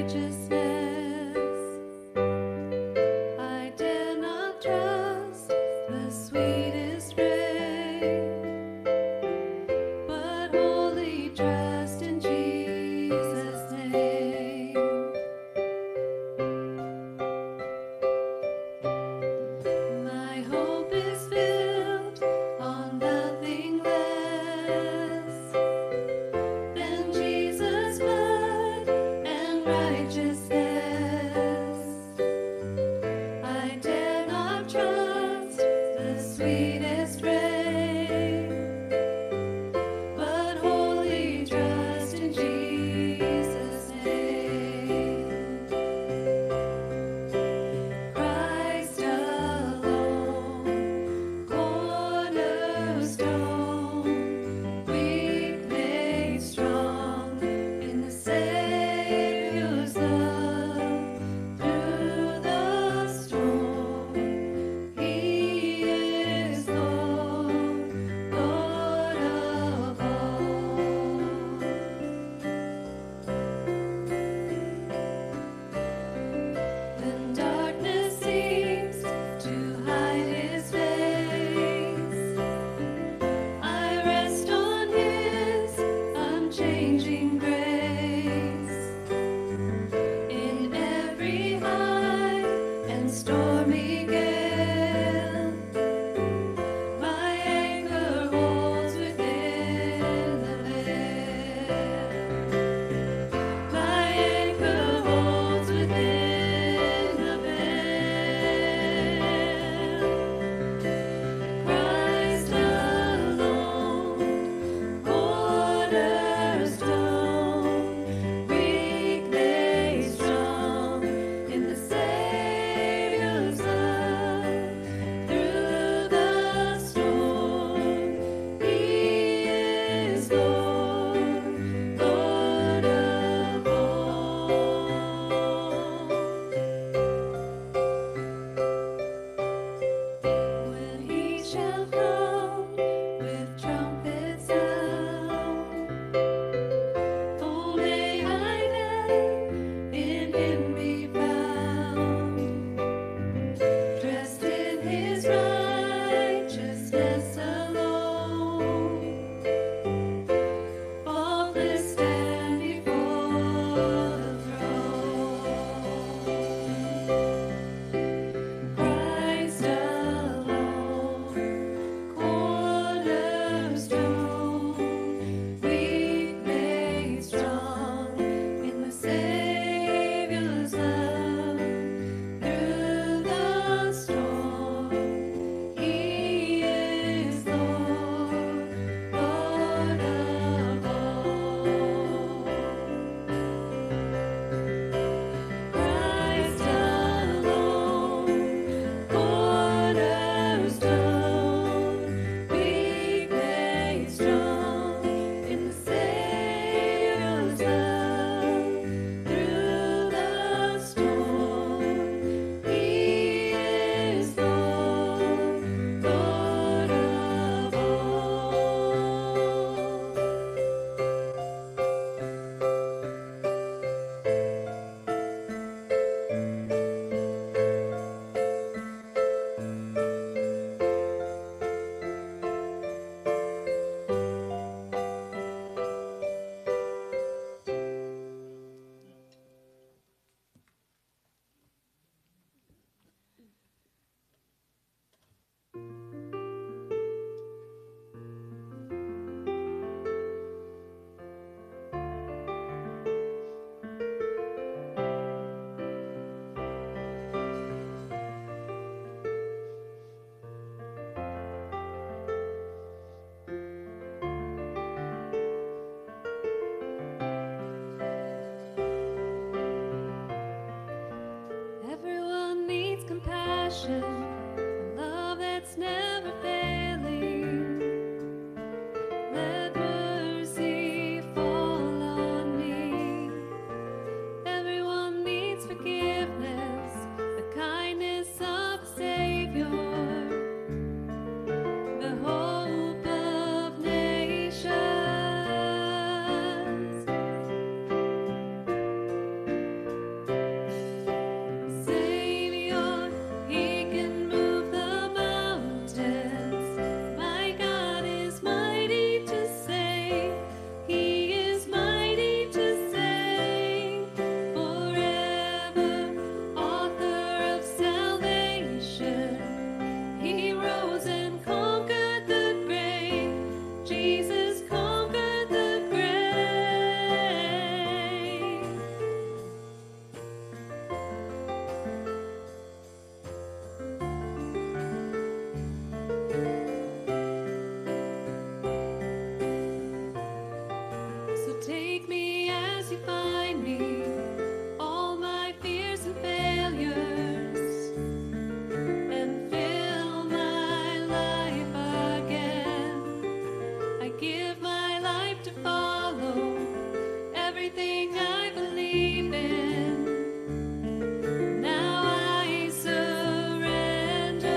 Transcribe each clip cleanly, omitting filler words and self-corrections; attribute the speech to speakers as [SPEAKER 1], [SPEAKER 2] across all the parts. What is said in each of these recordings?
[SPEAKER 1] I dare not trust the sweetest rain, but wholly trust in Jesus' name. My hope is built on nothing less than Jesus' blood and righteousness. Take me as you find me, all my fears and failures, and fill my life again. I give my life to follow everything I believe in. Now I surrender.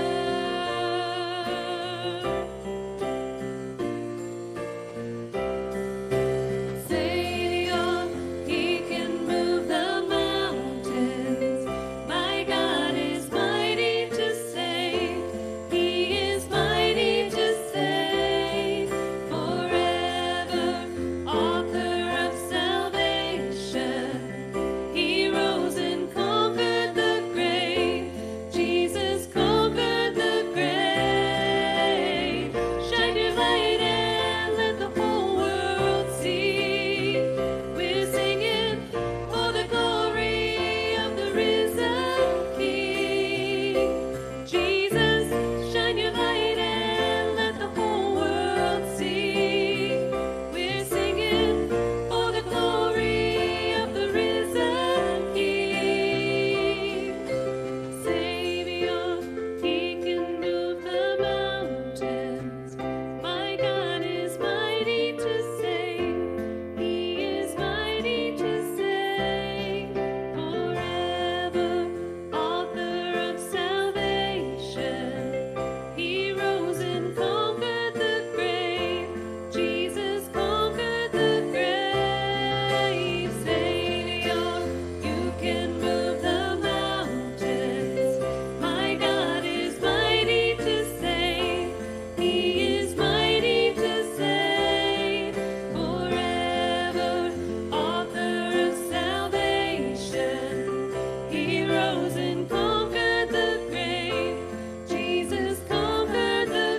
[SPEAKER 1] Savior, He can move the mountains. My God is mighty to save. He is mighty to save. Forever, author of salvation. He rose and conquered the grave. Jesus conquered the grave. Shine your light and let the whole world see. We're singing for the glory of the risen King. Jesus, shine your light and let the whole world see. We're singing for the glory of the risen King. Savior, He can move the mountains. My God is mighty to save. He is mighty to save. Forever, author of salvation. He rose and conquered the grave. Jesus conquered the grave. Savior, you can move the mountains. My God is mighty to save. He is mighty to save. Forever, author of salvation. He rose and conquered the grave. Jesus conquered the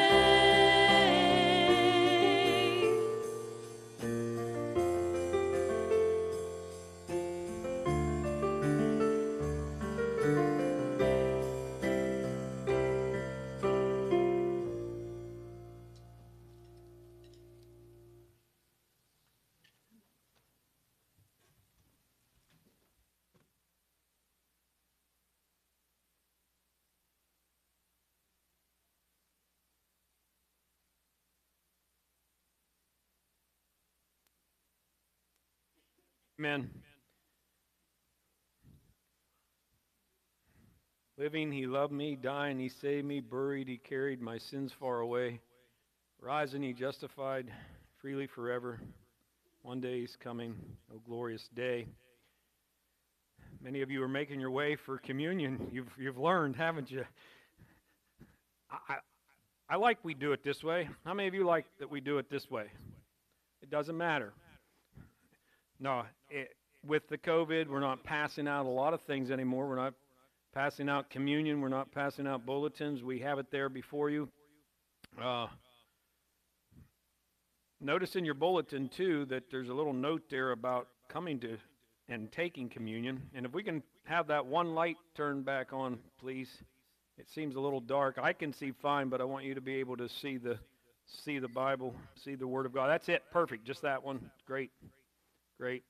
[SPEAKER 1] grave.
[SPEAKER 2] Amen. Living, He loved me. Dying, He saved me. Buried, He carried my sins far away. Rising, He justified freely forever. One day He's coming, oh glorious day. Many of you are making your way for communion. You've learned, haven't you? I like we do it this way. How many of you like that we do it this way? It doesn't matter. No, with the COVID, we're not passing out a lot of things anymore. We're not passing out communion. We're not passing out bulletins. We have it there before you. Notice in your bulletin, too, that there's a little note there about coming to and taking communion. And if we can have that one light turned back on, please. It seems a little dark. I can see fine, but I want you to be able to see the Bible, see the Word of God. That's it. Perfect. Just that one. Great. Great.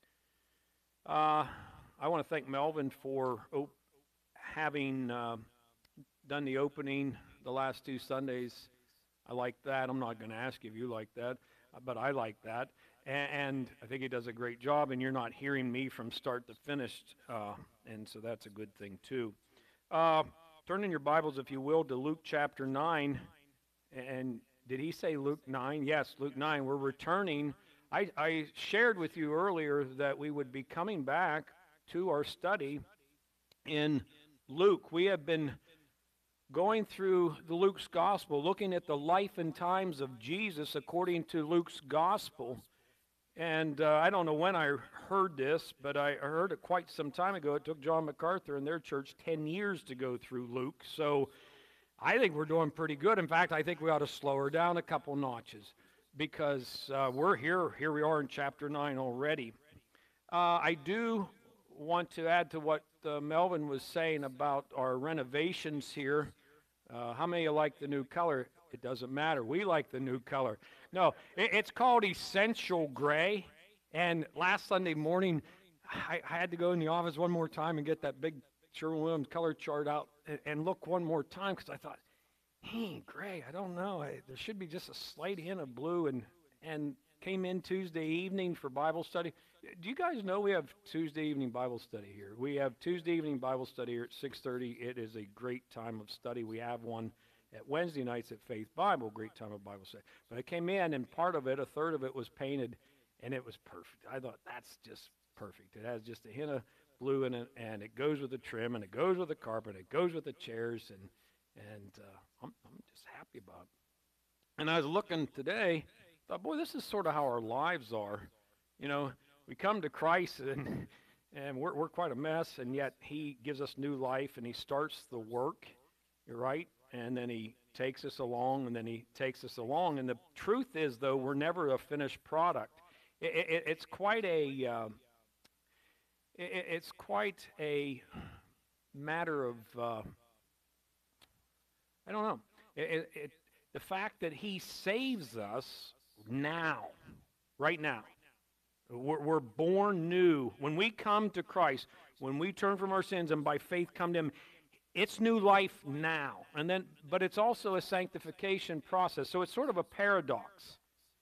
[SPEAKER 2] I want to thank Melvin for having done the opening the last 2 Sundays. I like that. I'm not going to ask if you like that, but I like that. And I think he does a great job, and you're not hearing me from start to finish, and so that's a good thing, too. Turn in your Bibles, if you will, to Luke chapter 9. And did he say Luke 9? Yes, Luke 9. We're returning. I shared with you earlier that we would be coming back to our study in Luke. We have been going through the Luke's gospel, looking at the life and times of Jesus according to Luke's gospel. And I don't know when I heard this, but I heard it quite some time ago. It took John MacArthur and their church 10 years to go through Luke. So I think we're doing pretty good. In fact, I think we ought to slow her down a couple notches because we're here. Here we are in chapter 9 already. I do want to add to what Melvin was saying about our renovations here. How many of you like the new color? It doesn't matter. We like the new color. No, it's called Essential Gray. And last Sunday morning, I had to go in the office one more time and get that big Sherwin-Williams color chart out and look one more time because I thought, hey, gray, I don't know. There should be just a slight hint of blue. And came in Tuesday evening for Bible study. Do you guys know we have Tuesday evening Bible study here? We have Tuesday evening Bible study here at 6:30. It is a great time of study. We have one at Wednesday nights at Faith Bible, great time of Bible study. But I came in, and part of it, a third of it, was painted, and it was perfect. I thought, that's just perfect. It has just a hint of blue in it, and it goes with the trim, and it goes with the carpet, it goes with the chairs, and I'm just happy about it. And I was looking today, thought, boy, this is sort of how our lives are. You know, we come to Christ, and we're quite a mess, and yet He gives us new life, and He starts the work, you're right? And then He takes us along, and then He takes us along. And the truth is, though, we're never a finished product. It's quite a matter of I don't know. The fact that He saves us now, right now. We're born new. When we come to Christ, when we turn from our sins and by faith come to Him, it's new life now. But it's also a sanctification process. So it's sort of a paradox.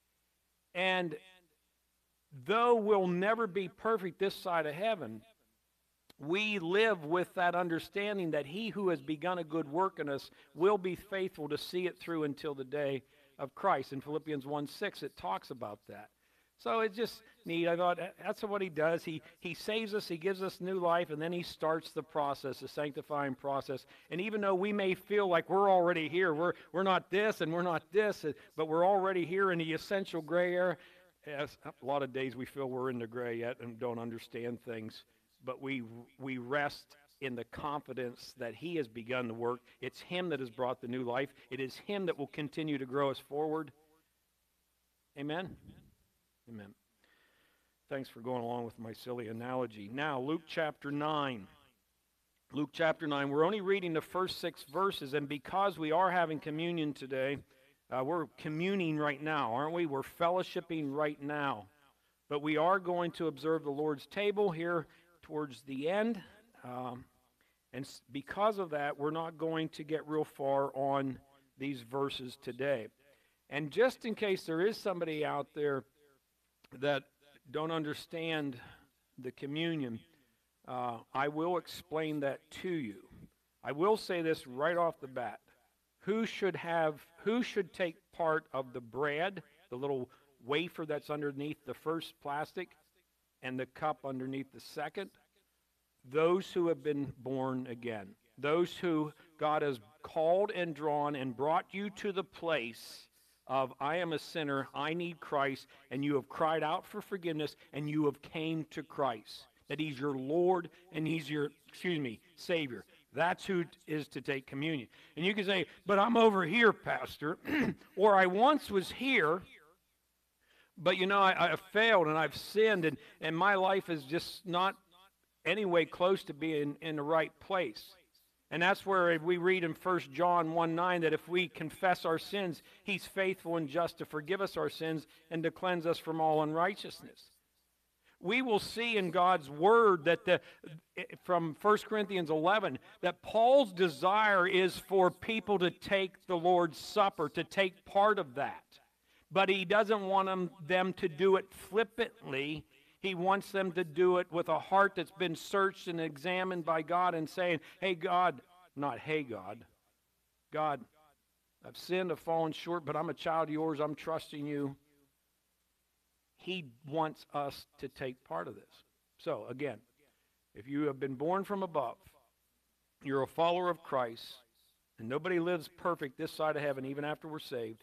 [SPEAKER 2] And though we'll never be perfect this side of heaven, we live with that understanding that He who has begun a good work in us will be faithful to see it through until the day of Christ. In Philippians 1:6, it talks about that. So it's just neat. I thought that's what He does. He saves us, He gives us new life, and then He starts the process, the sanctifying process. And even though we may feel like we're already here, we're not this and we're not this, but we're already here in the essential gray area. Yes, a lot of days we feel we're in the gray yet and don't understand things, but we rest in the confidence that He has begun the work. It's Him that has brought the new life. It is Him that will continue to grow us forward. Amen? Amen. Thanks for going along with my silly analogy. Now, Luke chapter 9. Luke chapter 9. We're only reading the first 6 verses, and because we are having communion today, we're communing right now, aren't we? We're fellowshipping right now. But we are going to observe the Lord's table here towards the end. And because of that, we're not going to get real far on these verses today. And just in case there is somebody out there that don't understand the communion, I will explain that to you. I will say this right off the bat. Who should take part of the bread, the little wafer that's underneath the first plastic, and the cup underneath the second? Those who have been born again. Those who God has called and drawn and brought you to the place of, I am a sinner, I need Christ, and you have cried out for forgiveness, and you have came to Christ. That He's your Lord, and He's your, Savior. That's who is to take communion. And you can say, but I'm over here, Pastor, or I once was here, but I failed and I've sinned, and my life is just not anyway close to being in the right place. And that's where we read in 1 John 1:9 that if we confess our sins, He's faithful and just to forgive us our sins and to cleanse us from all unrighteousness. We will see in God's Word that from 1 Corinthians 11, that Paul's desire is for people to take the Lord's Supper, to take part of that. But he doesn't want them to do it flippantly. He wants them to do it with a heart that's been searched and examined by God and saying, hey God, not hey God, God, I've sinned, I've fallen short, but I'm a child of yours, I'm trusting you. He wants us to take part of this. So, again, if you have been born from above, you're a follower of Christ, and nobody lives perfect this side of heaven, even after we're saved,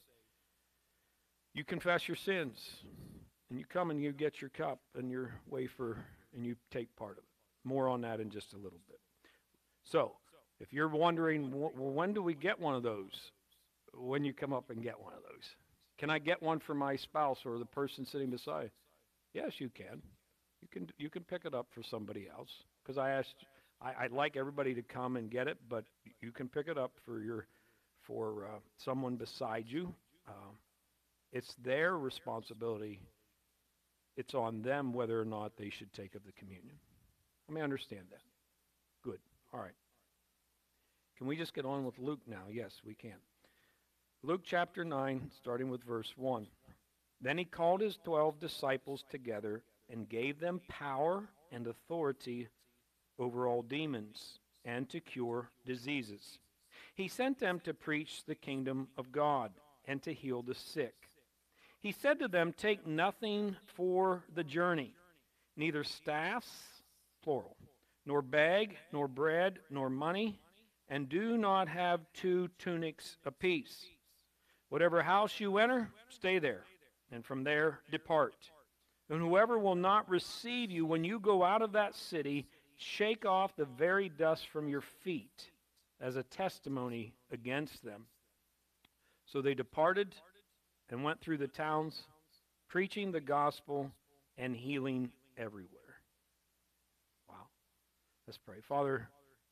[SPEAKER 2] you confess your sins, and you come and you get your cup and your wafer, and you take part of it. More on that in just a little bit. So, if you're wondering, well, when do we get one of those? When you come up and get one of those. Can I get one for my spouse or the person sitting beside? Yes, you can. You can pick it up for somebody else. Because I'd like everybody to come and get it, but you can pick it up for someone beside you. It's their responsibility. It's on them whether or not they should take of the communion. Let me understand that. Good. All right. Can we just get on with Luke now? Yes, we can. Luke chapter 9, starting with verse 1. Then he called his 12 disciples together and gave them power and authority over all demons and to cure diseases. He sent them to preach the kingdom of God and to heal the sick. He said to them, "Take nothing for the journey, neither staffs," plural, "nor bag, nor bread, nor money, and do not have 2 tunics apiece. Whatever house you enter, stay there, and from there depart. And whoever will not receive you when you go out of that city, shake off the very dust from your feet as a testimony against them." So they departed and went through the towns, preaching the gospel and healing everywhere. Wow. Let's pray. Father,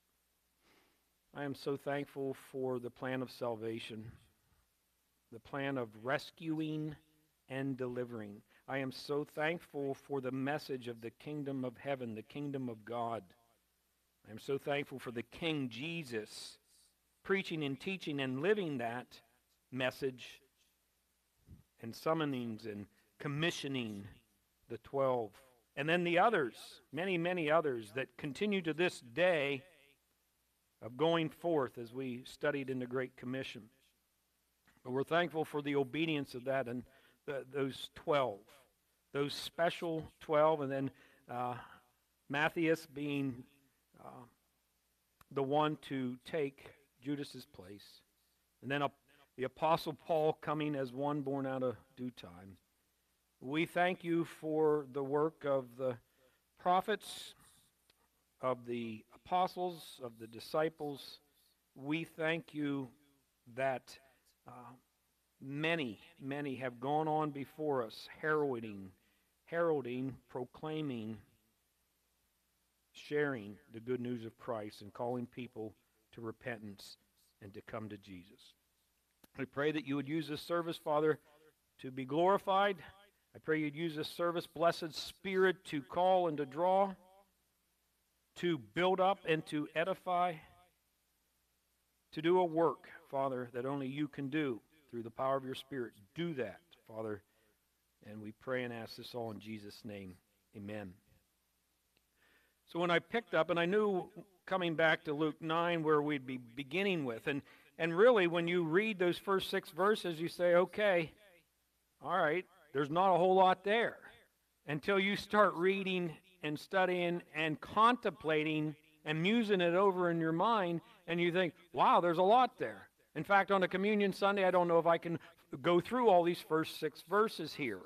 [SPEAKER 2] I am so thankful for the plan of salvation, the plan of rescuing and delivering. I am so thankful for the message of the kingdom of heaven, the kingdom of God. I am so thankful for the King Jesus preaching and teaching and living that message and summonings and commissioning the 12. And then the others, many, many others that continue to this day of going forth as we studied in the Great Commission. But we're thankful for the obedience of that and those 12, those special 12, and then Matthias being the one to take Judas's place. And then the Apostle Paul coming as one born out of due time. We thank you for the work of the prophets, of the apostles, of the disciples. We thank you that many, many have gone on before us, heralding, proclaiming, sharing the good news of Christ and calling people to repentance and to come to Jesus. I pray that you would use this service, Father, to be glorified. I pray you'd use this service, blessed Spirit, to call and to draw, to build up and to edify, to do a work, Father, that only you can do through the power of your Spirit. Do that, Father, and we pray and ask this all in Jesus' name. Amen. So when I picked up, and I knew coming back to Luke 9 where we'd be beginning with, and really when you read those first 6 verses, you say, okay, all right, there's not a whole lot there until you start reading and studying and contemplating and musing it over in your mind, and you think, wow, there's a lot there. In fact, on a Communion Sunday, I don't know if I can go through all these first 6 verses here.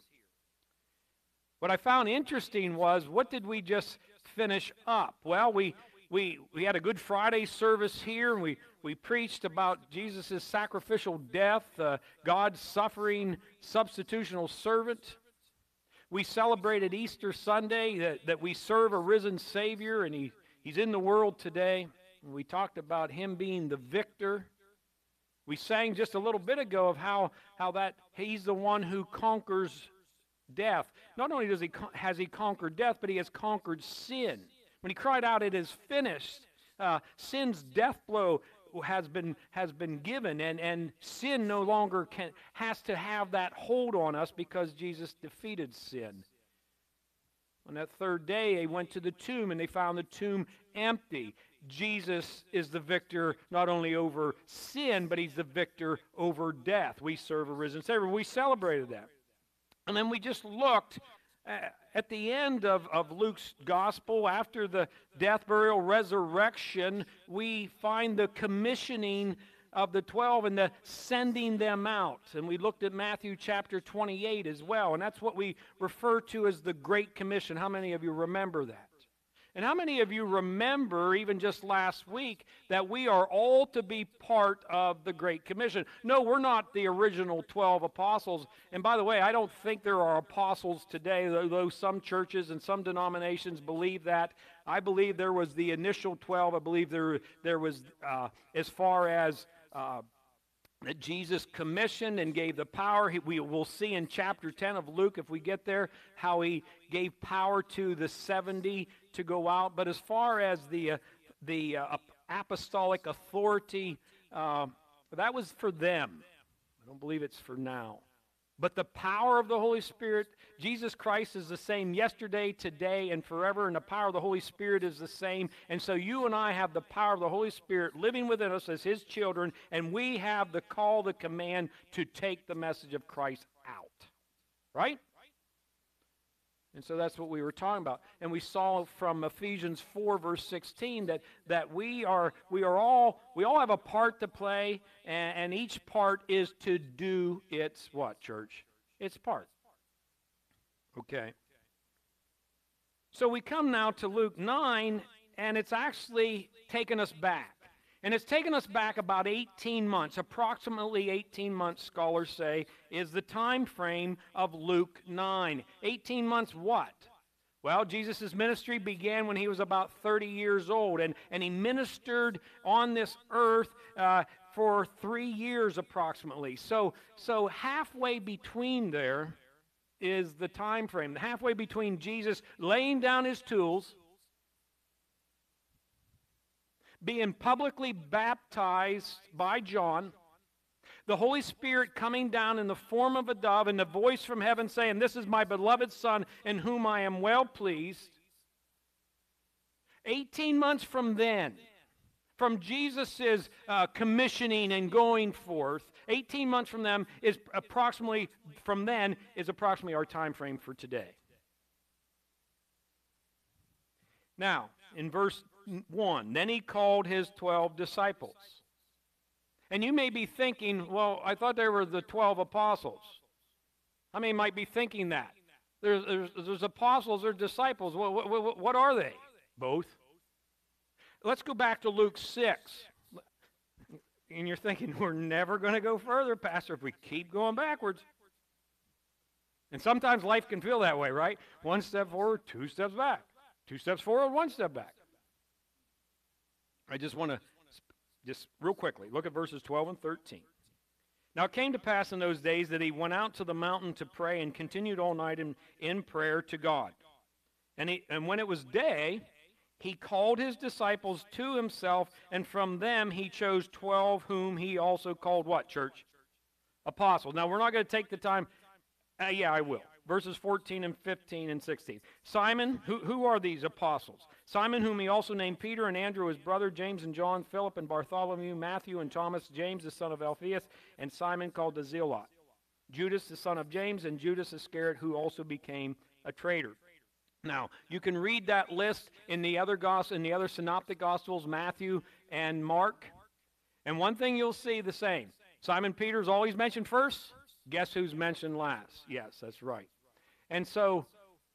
[SPEAKER 2] What I found interesting was, what did we just finish up? Well, we had a Good Friday service here, and we preached about Jesus' sacrificial death, God's suffering substitutional servant. We celebrated Easter Sunday, that we serve a risen Savior, and He's in the world today. And we talked about Him being the victor. We sang just a little bit ago of how that He's the one who conquers death. Not only has He conquered death, but He has conquered sin. When He cried out, "It is finished," sin's death blow has been given, and sin no longer has to have that hold on us because Jesus defeated sin. On that third day, they went to the tomb, and they found the tomb empty. Jesus is the victor not only over sin, but He's the victor over death. We serve a risen Savior. We celebrated that. And then we just looked at the end of Luke's gospel. After the death, burial, resurrection, we find the commissioning of the 12 and the sending them out. And we looked at Matthew chapter 28 as well. And that's what we refer to as the Great Commission. How many of you remember that? And how many of you remember, even just last week, that we are all to be part of the Great Commission? No, we're not the original 12 apostles. And by the way, I don't think there are apostles today, though some churches and some denominations believe that. I believe there was the initial 12. I believe there was, as far as that Jesus commissioned and gave the power. We will see in chapter 10 of Luke, if we get there, how he gave power to the 70 to go out. But as far as the apostolic authority, that was for them. I don't believe it's for now. But the power of the Holy Spirit, Jesus Christ is the same yesterday, today, and forever, and the power of the Holy Spirit is the same. And so you and I have the power of the Holy Spirit living within us as His children, and we have the call, the command to take the message of Christ out. Right? And so that's what we were talking about. And we saw from Ephesians 4, verse 16, that we all have a part to play, and each part is to do its what, church? Its part. Okay. So we come now to Luke 9, and it's actually taken us back. And it's taken us back about 18 months, approximately 18 months, scholars say, is the time frame of Luke 9. 18 months what? Well, Jesus' ministry began when he was about 30 years old, and he ministered on this earth for 3 years approximately. So halfway between there is the time frame. Halfway between Jesus laying down his tools, being publicly baptized by John, the Holy Spirit coming down in the form of a dove, and the voice from heaven saying, "This is my beloved Son, in whom I am well pleased." 18 months from then, from Jesus' commissioning and going forth, 18 months from then is approximately our time frame for today. Now, in verse 1, then he called his 12 disciples. And you may be thinking, well, I thought they were the 12 apostles. How many might be thinking that? There's apostles, there's disciples. What are they? Both. Let's go back to Luke 6. And you're thinking, we're never going to go further, Pastor, if we keep going backwards. And sometimes life can feel that way, right? 1 step forward, 2 steps back. 2 steps forward, 1 step back. I just want to, just real quickly, look at verses 12 and 13. Now it came to pass in those days that he went out to the mountain to pray and continued all night in prayer to God. And when it was day, he called his disciples to himself, and from them he chose 12, whom he also called what, church? Apostles. Now we're not going to take the time. Yeah, I will. Verses 14 and 15 and 16. Simon, who are these apostles? Simon, whom he also named Peter, and Andrew his brother, James and John, Philip and Bartholomew, Matthew and Thomas, James the son of Alphaeus, and Simon called the Zealot. Judas the son of James, and Judas Iscariot, who also became a traitor. Now, you can read that list in the other synoptic gospels, Matthew and Mark. And one thing you'll see the same. Simon Peter's always mentioned first. Guess who's mentioned last? Yes, that's right. And so,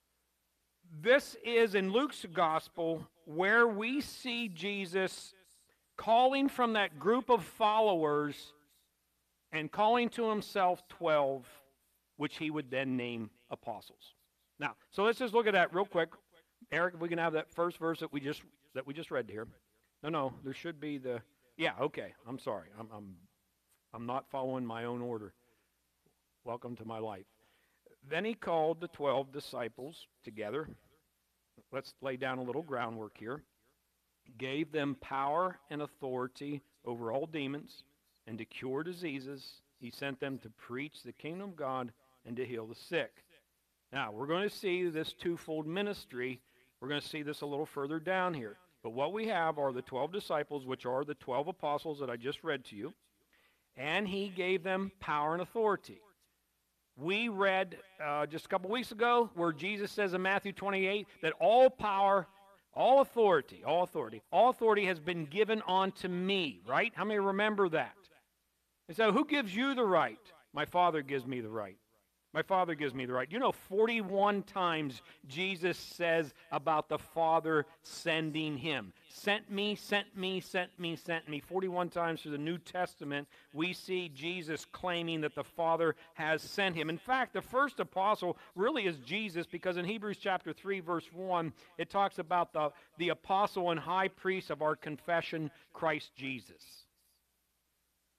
[SPEAKER 2] this is in Luke's gospel where we see Jesus calling from that group of followers and calling to himself 12, which he would then name apostles. Now, so let's just look at that real quick. Eric, if we can have that first verse that we just read here. No, there should be the. Yeah, okay. I'm sorry. I'm not following my own order. Welcome to my life. Then he called the 12 disciples together. Let's lay down a little groundwork here. Gave them power and authority over all demons and to cure diseases. He sent them to preach the kingdom of God and to heal the sick. Now, we're going to see this twofold ministry. We're going to see this a little further down here. But what we have are the 12 disciples, which are the 12 apostles that I just read to you. And he gave them power and authority. We read just a couple weeks ago where Jesus says in Matthew 28 that all power, all authority has been given unto me, right? How many remember that? And so who gives you the right? My Father gives me the right. My Father gives me the right. You know, 41 times Jesus says about the Father sending him. Sent me, sent me, sent me, sent me. 41 times through the New Testament, we see Jesus claiming that the Father has sent him. In fact, the first apostle really is Jesus, because in Hebrews chapter 3, verse 1, it talks about the apostle and high priest of our confession, Christ Jesus.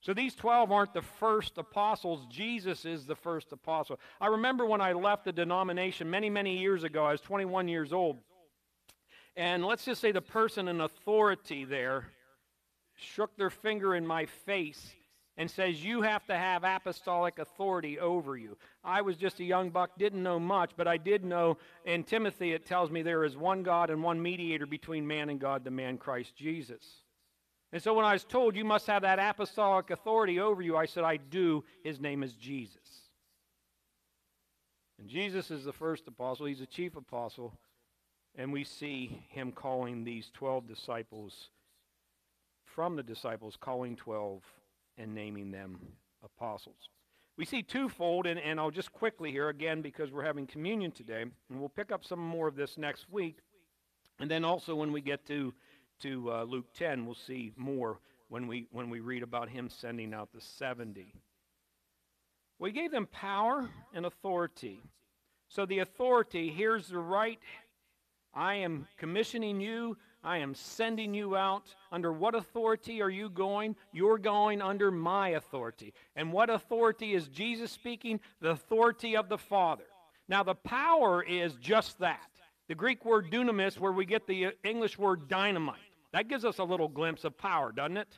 [SPEAKER 2] So these 12 aren't the first apostles. Jesus is the first apostle. I remember when I left the denomination many, many years ago. I was 21 years old. And let's just say the person in authority there shook their finger in my face and says, you have to have apostolic authority over you. I was just a young buck, didn't know much, but I did know in Timothy it tells me there is one God and one mediator between man and God, the man Christ Jesus. And so when I was told you must have that apostolic authority over you, I said, I do. His name is Jesus. And Jesus is the first apostle. He's the chief apostle. And we see him calling these 12 disciples, from the disciples, calling 12 and naming them apostles. We see twofold, and I'll just quickly here again because we're having communion today, and we'll pick up some more of this next week. And then also when we get to Luke 10, we'll see more when we read about him sending out the 70. We gave them power and authority. So the authority, here's the right. I am commissioning you. I am sending you out. Under what authority are you going? You're going under my authority. And what authority is Jesus speaking? The authority of the Father. Now the power is just that. The Greek word dunamis, where we get the English word dynamite. That gives us a little glimpse of power, doesn't it?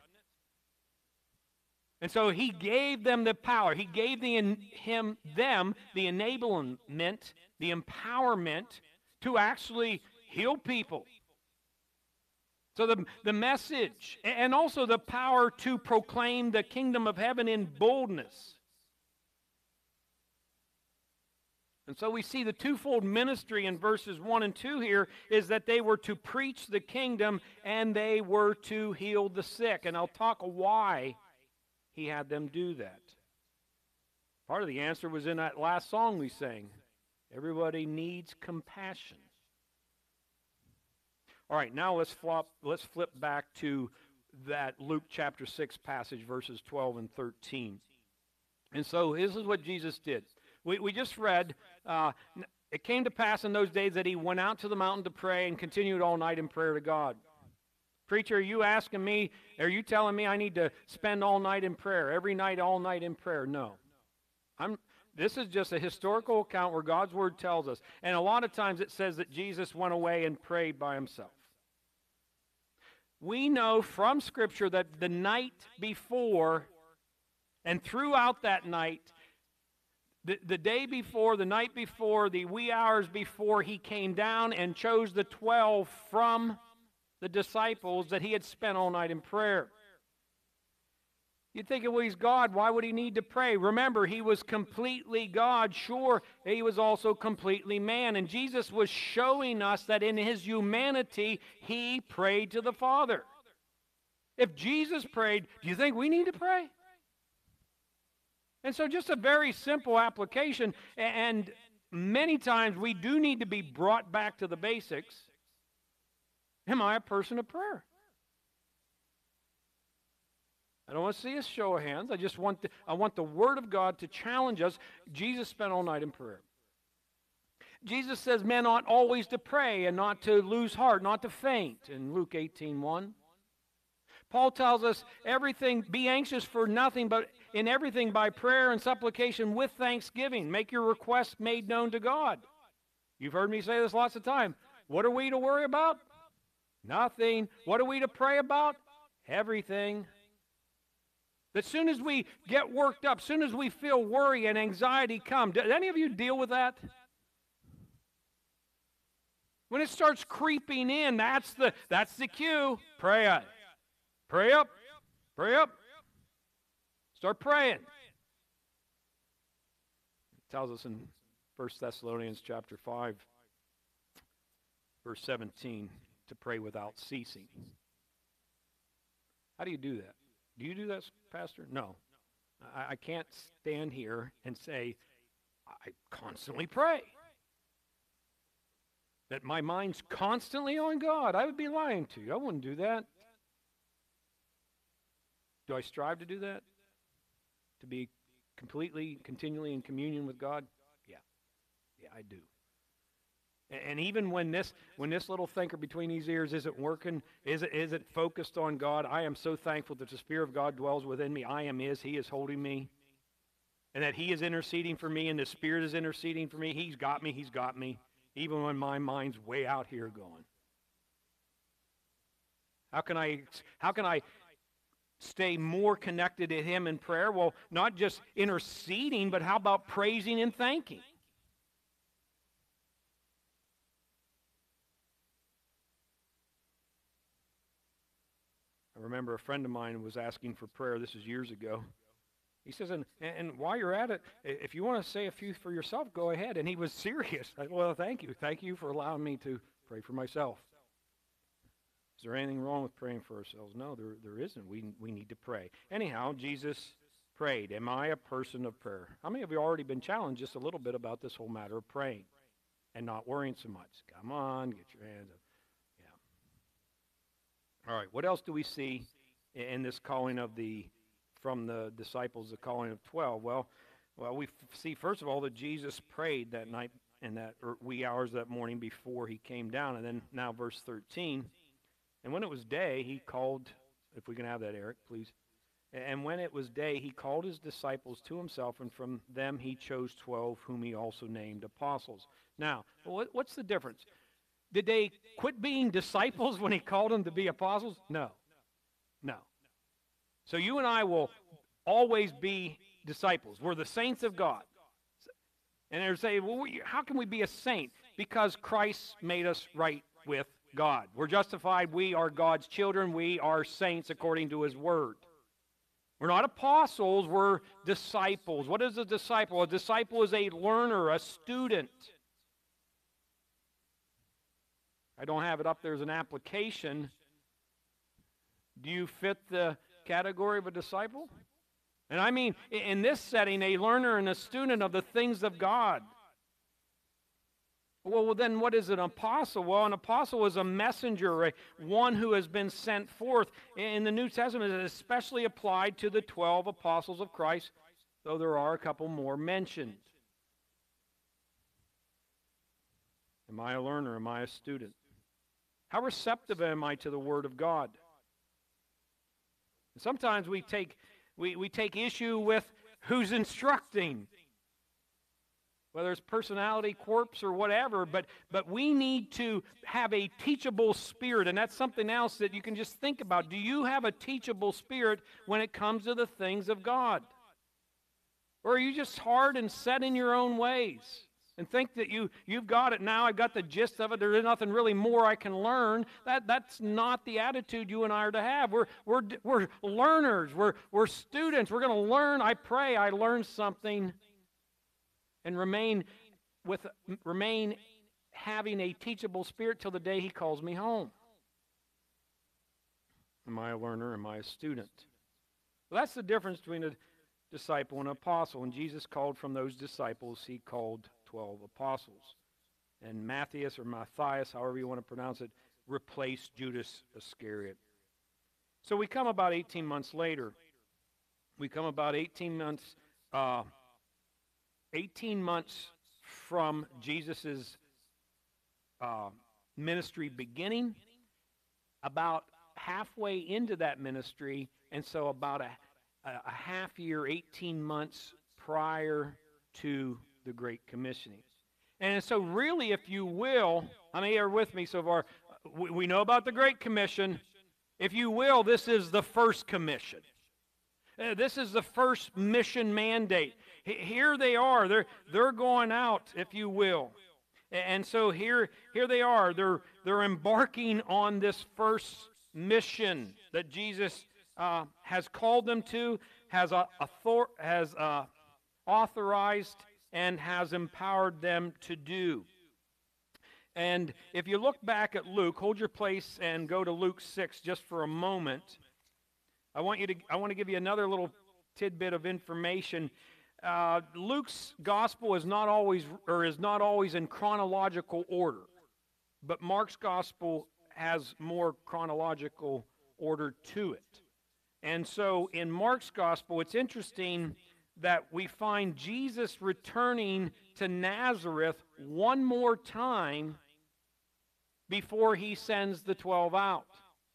[SPEAKER 2] And so he gave them the power. He gave them the enablement, the empowerment to actually heal people. So the message, and also the power to proclaim the kingdom of heaven in boldness. And so we see the twofold ministry in verses 1 and 2 here is that they were to preach the kingdom and they were to heal the sick. And I'll talk why he had them do that. Part of the answer was in that last song we sang. Everybody needs compassion. All right, now let's flip back to that Luke chapter 6 passage, verses 12 and 13. And so this is what Jesus did. We just read, it came to pass in those days that he went out to the mountain to pray and continued all night in prayer to God. Preacher, are you asking me, are you telling me I need to spend all night in prayer, every night, all night in prayer? No. This is just a historical account where God's word tells us. And a lot of times it says that Jesus went away and prayed by himself. We know from Scripture that the night before and throughout that night, the day before, the night before, the wee hours before, he came down and chose the 12 from the disciples that he had spent all night in prayer. You'd think, well, he's God. Why would he need to pray? Remember, he was completely God. Sure, he was also completely man. And Jesus was showing us that in his humanity, he prayed to the Father. If Jesus prayed, do you think we need to pray? And so just a very simple application, and many times we do need to be brought back to the basics. Am I a person of prayer? I don't want to see a show of hands. I want the Word of God to challenge us. Jesus spent all night in prayer. Jesus says men ought always to pray and not to lose heart, not to faint in Luke 18:1. Paul tells us everything, be anxious for nothing, but in everything by prayer and supplication with thanksgiving. Make your requests made known to God. You've heard me say this lots of times. What are we to worry about? Nothing. What are we to pray about? Everything. As soon as we get worked up, as soon as we feel worry and anxiety come, do any of you deal with that? When it starts creeping in, that's the cue. Pray up. Pray up. Pray up. Start praying. It tells us in 1 Thessalonians chapter 5, verse 17, to pray without ceasing. How do you do that? Do you do that, Pastor? No. I can't stand here and say, I constantly pray. That my mind's constantly on God. I would be lying to you. I wouldn't do that. Do I strive to do that? To be completely, continually in communion with God? Yeah. Yeah, I do. And even when this little thinker between these ears isn't working, isn't focused on God, I am so thankful that the Spirit of God dwells within me. I am His. He is holding me. And that He is interceding for me, and the Spirit is interceding for me. He's got me. He's got me. Even when my mind's way out here going. How can I stay more connected to Him in prayer? Well, not just interceding, but how about praising and thanking? I remember a friend of mine was asking for prayer. This is years ago. He says, and while you're at it, if you want to say a few for yourself, go ahead. And he was serious. Well, thank you. Thank you for allowing me to pray for myself. Is there anything wrong with praying for ourselves? No, there isn't. We need to pray. Anyhow, Jesus prayed. Am I a person of prayer? How many of you have already been challenged just a little bit about this whole matter of praying and not worrying so much? Come on, get your hands up. Yeah. All right, what else do we see in this calling from the disciples, the calling of 12? Well, we see, first of all, that Jesus prayed that night in that wee hours that morning before He came down. And then now verse 13, and when it was day, He called, if we can have that, Eric, please. And when it was day, He called His disciples to Himself, and from them He chose 12, whom He also named apostles. Now, what's the difference? Did they quit being disciples when He called them to be apostles? No. So you and I will always be disciples. We're the saints of God. And they're saying, well, how can we be a saint? Because Christ made us right with God. We're justified. We are God's children. We are saints according to His Word. We're not apostles. We're disciples. What is a disciple? A disciple is a learner, a student. I don't have it up there as an application. Do you fit the category of a disciple? And I mean, in this setting, a learner and a student of the things of God. Well, then what is an apostle? Well, an apostle is a messenger, one who has been sent forth. In the New Testament, it is especially applied to the 12 apostles of Christ, though there are a couple more mentioned. Am I a learner? Am I a student? How receptive am I to the Word of God? And sometimes we take issue with who's instructing, whether it's personality, quirks, or whatever, but we need to have a teachable spirit, and that's something else that you can just think about. Do you have a teachable spirit when it comes to the things of God? Or are you just hard and set in your own ways and think that you've got it now, I've got the gist of it, there's nothing really more I can learn? That's not the attitude you and I are to have. We're learners, we're students, we're going to learn. I pray I learn something and remain having a teachable spirit till the day He calls me home. Am I a learner? Am I a student? Well, that's the difference between a disciple and an apostle. And Jesus called from those disciples, He called 12 apostles. And Matthias, or Matthias, however you want to pronounce it, replaced Judas Iscariot. So we come about 18 months later. We come about 18 months from Jesus' ministry beginning, about halfway into that ministry, and so about a half year, 18 months prior to the Great Commissioning. And so really, if you will, how many are with me so far? We know about the Great Commission. If you will, this is the first commission. This is the first mission mandate. Here they are. They're going out, if you will. And so here they are. They're embarking on this first mission that Jesus has called them to, has authorized, and has empowered them to do. And if you look back at Luke, hold your place and go to Luke 6 just for a moment. I want to give you another little tidbit of information. Luke's gospel is not always in chronological order, but Mark's gospel has more chronological order to it. And so in Mark's gospel, it's interesting that we find Jesus returning to Nazareth one more time before he sends the 12 out.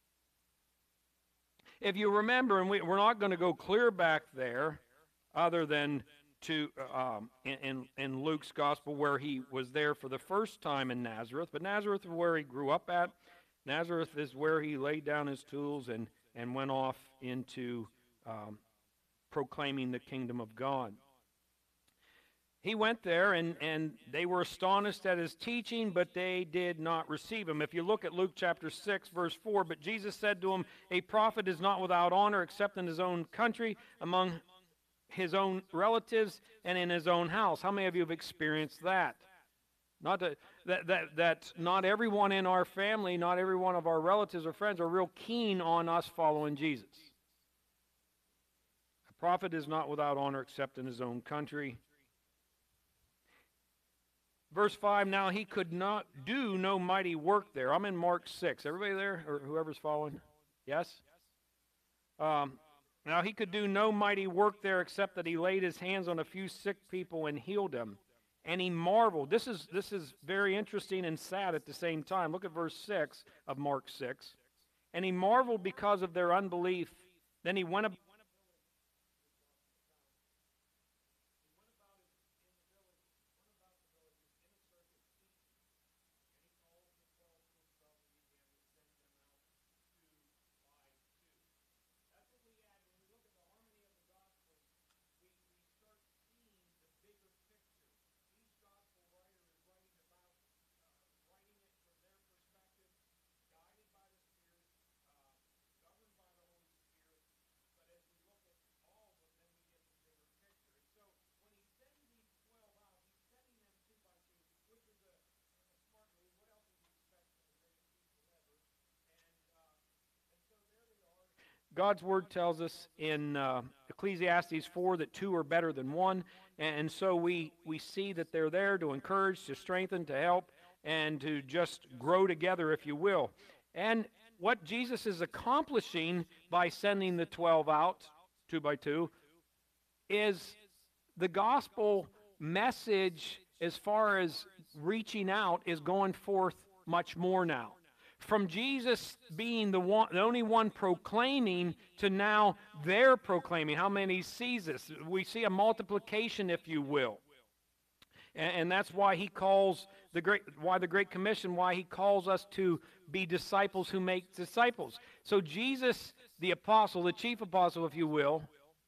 [SPEAKER 2] If you remember, and we're not going to go clear back there, other than to in Luke's gospel where he was there for the first time in Nazareth. But Nazareth is where he grew up at. Nazareth is where he laid down his tools and went off into proclaiming the kingdom of God. He went there, and they were astonished at his teaching, but they did not receive him. If you look at Luke chapter 6, verse 4, but Jesus said to him, a prophet is not without honor except in his own country, among his own relatives, and in his own house. How many of you have experienced that? That not everyone in our family, not every one of our relatives or friends are real keen on us following Jesus. A prophet is not without honor except in his own country. Verse 5, now he could not do no mighty work there. I'm in Mark 6. Everybody there, or whoever's following? Yes? Now he could do no mighty work there except that he laid his hands on a few sick people and healed them. And he marveled. This is very interesting and sad at the same time. Look at verse 6 of Mark 6. And he marveled because of their unbelief. Then he went about God's word tells us in Ecclesiastes 4 that two are better than one. And so we see that they're there to encourage, to strengthen, to help, and to just grow together, if you will. And what Jesus is accomplishing by sending the 12 out, 2 by 2, is the gospel message as far as reaching out is going forth much more now. From Jesus being the only one proclaiming to now they're proclaiming. How many sees this? We see a multiplication, if you will. And that's why he calls the Great Commission, why he calls us to be disciples who make disciples. So Jesus, the apostle, the chief apostle, if you will,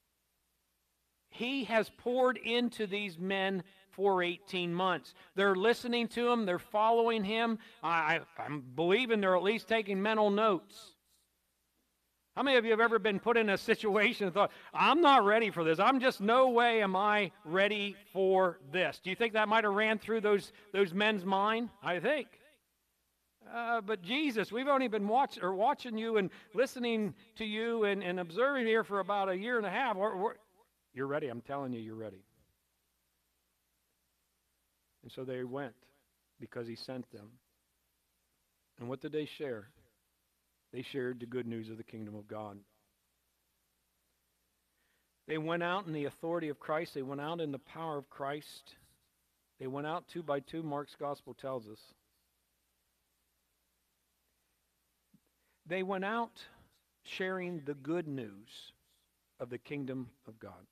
[SPEAKER 2] he has poured into these men for 18 months. They're listening to him. They're following him. I'm believing they're at least taking mental notes. How many of you have ever been put in a situation and thought, I'm not ready for this. I'm just, no way am I ready for this. Do you think that might have ran through those men's mind? I think. But Jesus, we've only been watching you and listening to you and observing here for about a year and a half. You're ready. I'm telling you, you're ready. And so they went because he sent them. And what did they share? They shared the good news of the kingdom of God. They went out in the authority of Christ. They went out in the power of Christ. They went out 2 by 2, Mark's gospel tells us. They went out sharing the good news of the kingdom of God.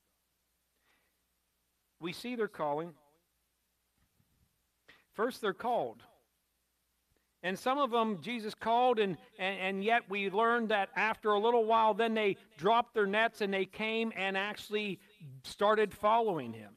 [SPEAKER 2] We see their calling. First, they're called. And some of them Jesus called, and yet we learned that after a little while, then they dropped their nets and they came and actually started following him.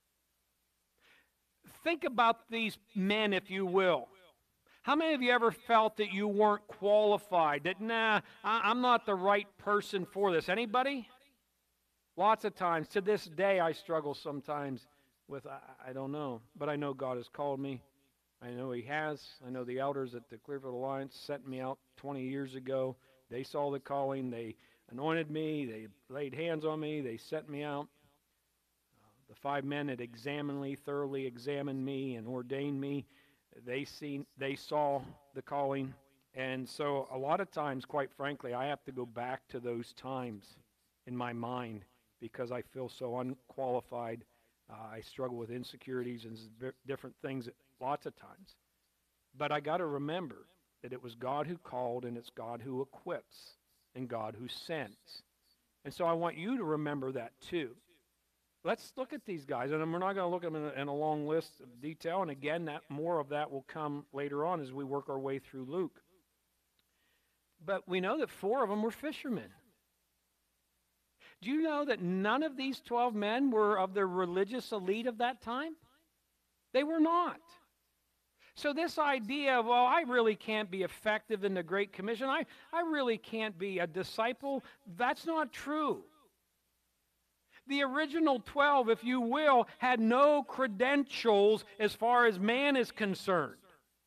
[SPEAKER 2] Think about these men, if you will. How many of you ever felt that you weren't qualified? That, I'm not the right person for this. Anybody? Lots of times. To this day, I struggle sometimes with, I don't know. But I know God has called me. I know he has. I know the elders at the Clearfield Alliance sent me out 20 years ago. They saw the calling. They anointed me. They laid hands on me. They sent me out. The 5 men that thoroughly examined me and ordained me, they saw the calling. And so a lot of times, quite frankly, I have to go back to those times in my mind because I feel so unqualified. I struggle with insecurities and different things lots of times. But I got to remember that it was God who called, and it's God who equips, and God who sends. And so I want you to remember that too. Let's look at these guys, and we're not going to look at them in a long list of detail. And again, more of that will come later on as we work our way through Luke. But we know that 4 of them were fishermen. Do you know that none of these 12 men were of the religious elite of that time? They were not. So this idea of, well, I really can't be effective in the Great Commission, I really can't be a disciple, that's not true. The original 12, if you will, had no credentials as far as man is concerned.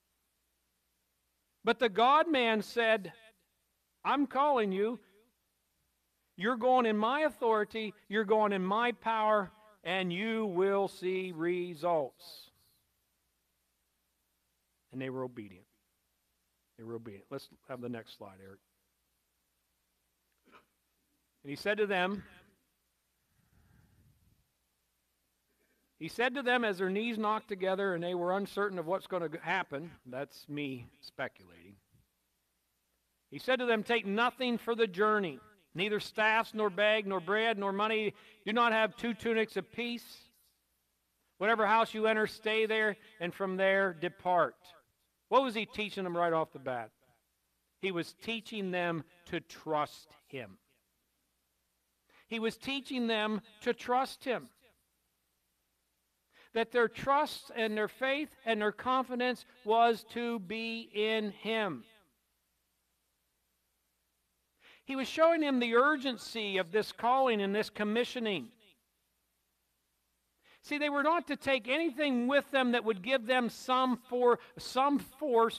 [SPEAKER 2] But the God-man said, I'm calling you. You're going in my authority, you're going in my power, and you will see results. And they were obedient. They were obedient. Let's have the next slide, Eric. And he said to them as their knees knocked together and they were uncertain of what's going to happen, that's me speculating. He said to them, take nothing for the journey, neither staffs, nor bag, nor bread, nor money. Do not have 2 tunics apiece. Whatever house you enter, stay there, and from there depart. What was he teaching them right off the bat? He was teaching them to trust him. He was teaching them to trust him. That their trust and their faith and their confidence was to be in him. He was showing him the urgency of this calling and this commissioning. See, they were not to take anything with them that would give them some form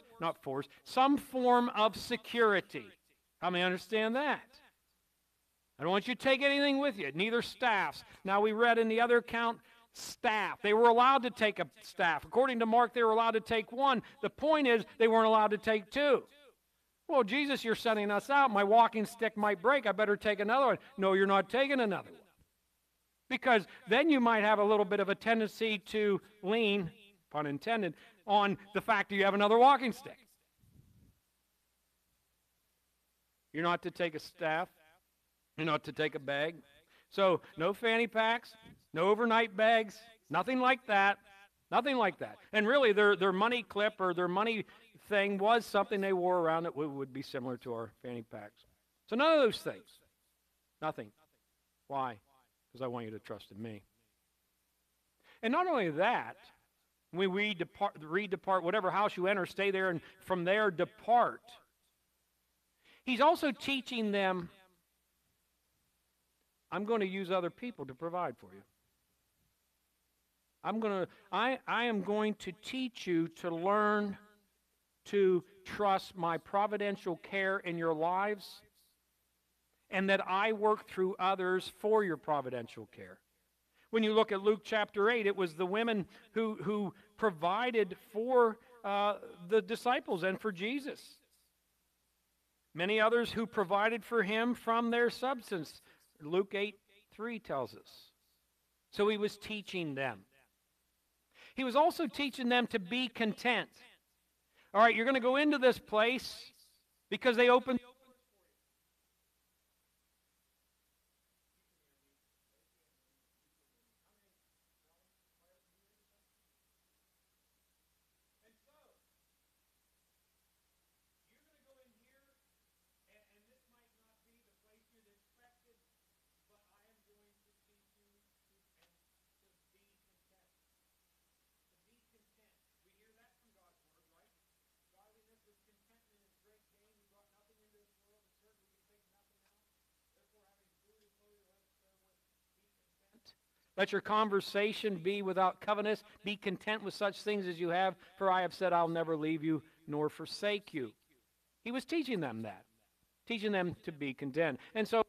[SPEAKER 2] of security. How many understand that? I don't want you to take anything with you, neither staffs. Now we read in the other account, staff. They were allowed to take a staff. According to Mark, they were allowed to take 1. The point is, they weren't allowed to take 2. Well, Jesus, you're sending us out. My walking stick might break. I better take another one. No, you're not taking another one. Because then you might have a little bit of a tendency to lean, pun intended, on the fact that you have another walking stick. You're not to take a staff. You're not to take a bag. So no fanny packs, no overnight bags, nothing like that. Nothing like that. And really, their money clip or their money thing was something they wore around that would be similar to our fanny packs. So none of those things. Nothing. Why? Because I want you to trust in me. And not only that, when we depart, whatever house you enter, stay there, and from there depart. He's also teaching them, I'm going to use other people to provide for you. I am going to teach you to learn to trust my providential care in your lives, and that I work through others for your providential care. When you look at Luke chapter 8, it was the women who provided for the disciples and for Jesus. Many others who provided for him from their substance. Luke 8:3 tells us. So he was teaching them. He was also teaching them to be content. All right, you're going to go into this place because they opened. Let your conversation be without covetousness. Be content with such things as you have, for I have said I'll never leave you nor forsake you. He was teaching them that, teaching them to be content. And so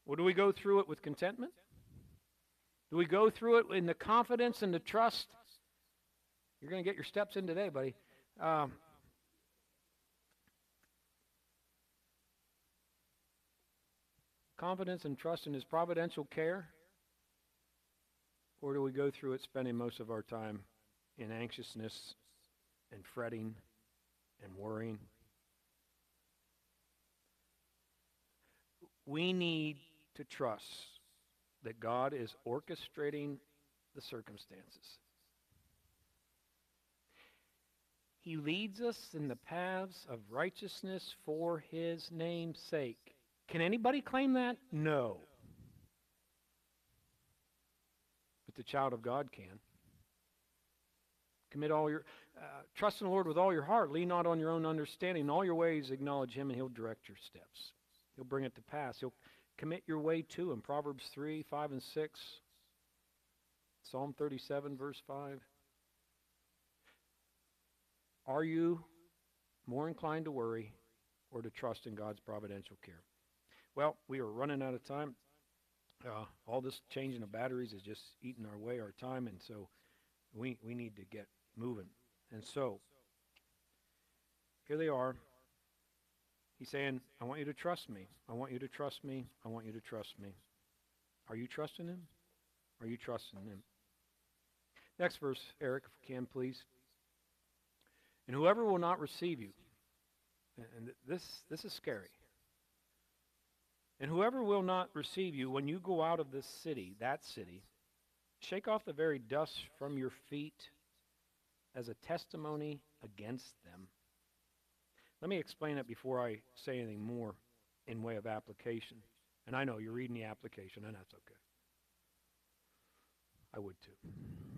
[SPEAKER 2] Or do we go through it with contentment? Do we go through it in the confidence and the trust? You're going to get your steps in today, buddy. Confidence and trust in His providential care? Or do we go through it spending most of our time in anxiousness and fretting and worrying? We need to trust that God is orchestrating the circumstances. He leads us in the paths of righteousness for His name's sake. Can anybody claim that? No. But the child of God can. Commit all your, trust in the Lord with all your heart. Lean not on your own understanding. In all your ways acknowledge Him, and He'll direct your steps. He'll bring it to pass. He'll commit your way to Him. Proverbs 3, 5, and 6. Psalm 37, verse 5. Are you more inclined to worry or to trust in God's providential care? Well, we are running out of time. All this changing of batteries is just eating away our time, and so we need to get moving. And so, here they are. He's saying, I want you to trust me. I want you to trust me. I want you to trust me. Are you trusting Him? Are you trusting Him? Next verse, Eric, if you can, please. And whoever will not receive you, and this is scary. And whoever will not receive you when you go out of this city, that city, shake off the very dust from your feet as a testimony against them. Let me explain it before I say anything more in way of application. And I know you're reading the application, and that's okay. I would too.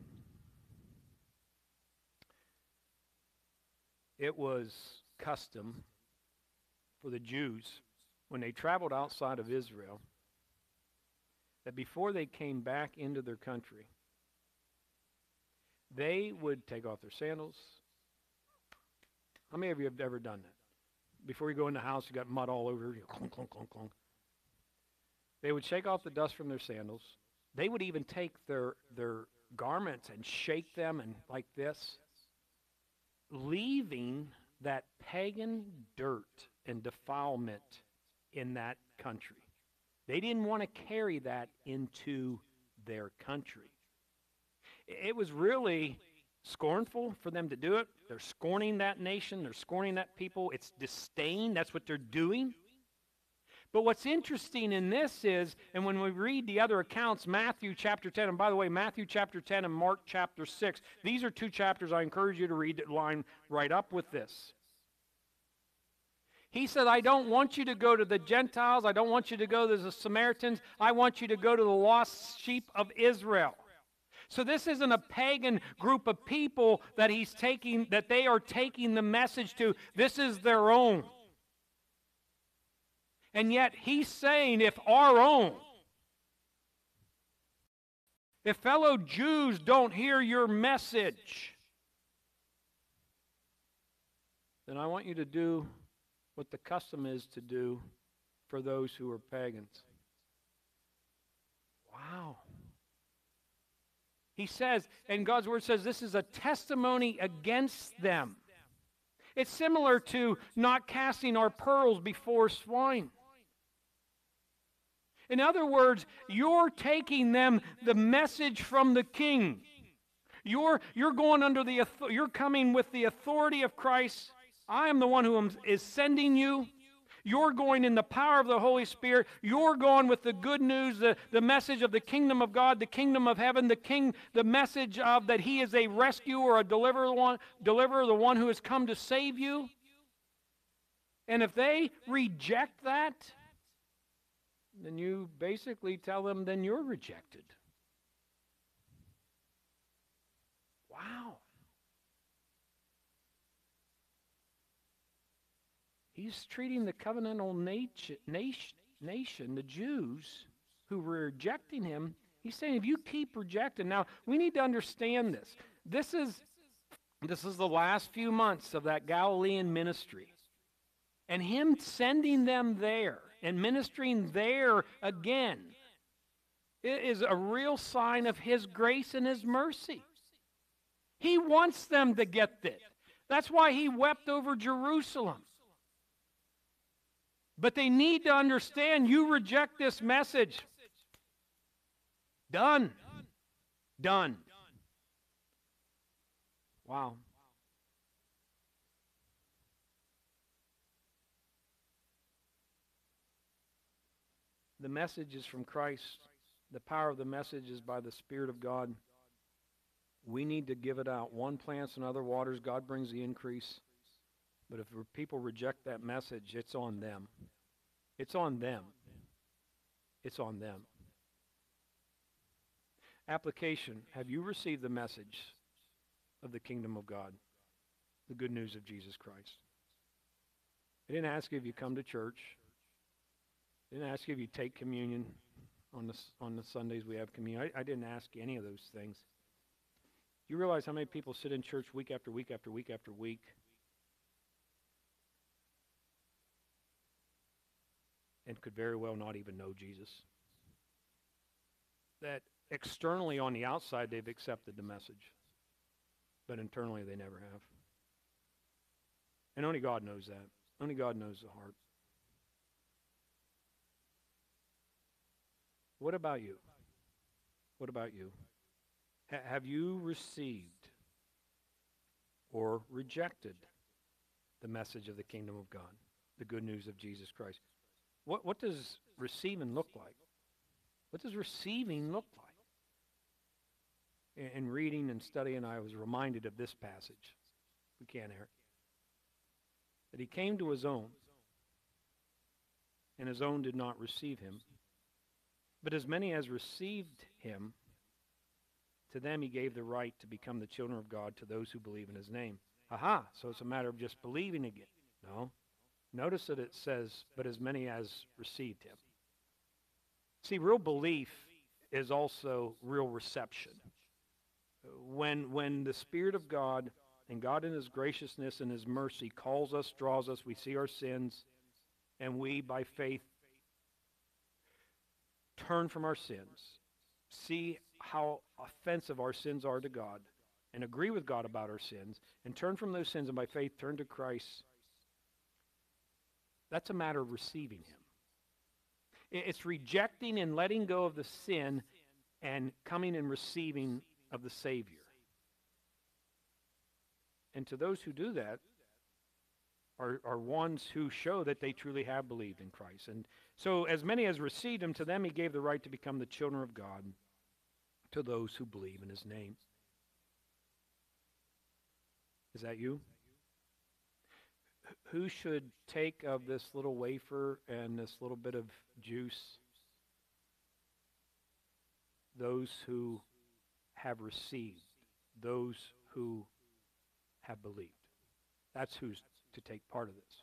[SPEAKER 2] It was custom for the Jews, when they traveled outside of Israel, that before they came back into their country, they would take off their sandals. How many of you have ever done that? Before you go in the house, you got mud all over you. Clunk, clunk, clunk, clunk. They would shake off the dust from their sandals. They would even take their garments and shake them and like this, leaving that pagan dirt and defilement in that country. They didn't want to carry that into their country. It was really scornful for them to do it. They're scorning that nation. They're scorning that people. It's disdain. That's what they're doing. But what's interesting in this is, and when we read the other accounts, Matthew chapter 10, and by the way, Matthew chapter 10 and Mark chapter 6, these are two chapters I encourage you to read that line right up with this. He said, I don't want you to go to the Gentiles. I don't want you to go to the Samaritans. I want you to go to the lost sheep of Israel. So this isn't a pagan group of people that he's taking, that they are taking the message to. This is their own. And yet he's saying, if our own, if fellow Jews don't hear your message, then I want you to do what the custom is to do for those who are pagans. Wow. He says, and God's word says, this is a testimony against them. It's similar to not casting our pearls before swine. In other words, you're taking them the message from the king. You're going under the you're coming with the authority of Christ. I am the one who is sending you. You're going in the power of the Holy Spirit. You're going with the good news, the message of the kingdom of God, the kingdom of heaven, the message of that He is a rescuer, a deliverer, the one who has come to save you. And if they reject that, then you basically tell them, then you're rejected. Wow. He's treating the covenantal nation, the Jews, who were rejecting Him. He's saying, if you keep rejecting. Now, we need to understand this. This is the last few months of that Galilean ministry. And Him sending them there and ministering there again. It is a real sign of His grace and His mercy. He wants them to get this. That's why He wept over Jerusalem. But they need to understand, you reject this message. Done. Done. Wow. The message is from Christ. The power of the message is by the Spirit of God. We need to give it out. One plants and other waters. God brings the increase. But if people reject that message, it's on them. It's on them. It's on them. Application. Have you received the message of the kingdom of God? The good news of Jesus Christ. I didn't ask you if you come to church. I didn't ask you if you take communion on the Sundays we have communion. I didn't ask you any of those things. You realize how many people sit in church week after week after week after week and could very well not even know Jesus? That externally on the outside they've accepted the message, but internally they never have. And only God knows that. Only God knows the heart. What about you? What about you? Have you received or rejected the message of the kingdom of God, the good news of Jesus Christ? What does receiving look like? What does receiving look like? In reading and studying, I was reminded of this passage. We can't hear it. That He came to His own, and His own did not receive Him. But as many as received Him, to them He gave the right to become the children of God, to those who believe in His name. Aha, so it's a matter of just believing again. No. Notice that it says, but as many as received Him. See, real belief is also real reception. When the Spirit of God and God in His graciousness and His mercy calls us, draws us, we see our sins, and we, by faith, turn from our sins, see how offensive our sins are to God, and agree with God about our sins, and turn from those sins, and by faith turn to Christ, that's a matter of receiving Him. It's rejecting and letting go of the sin and coming and receiving of the Savior. And to those who do that are ones who show that they truly have believed in Christ. And so as many as received Him, to them He gave the right to become the children of God, to those who believe in His name. Is that you? Who should take of this little wafer and this little bit of juice? Those who have received, those who have believed. That's who's to take part of this.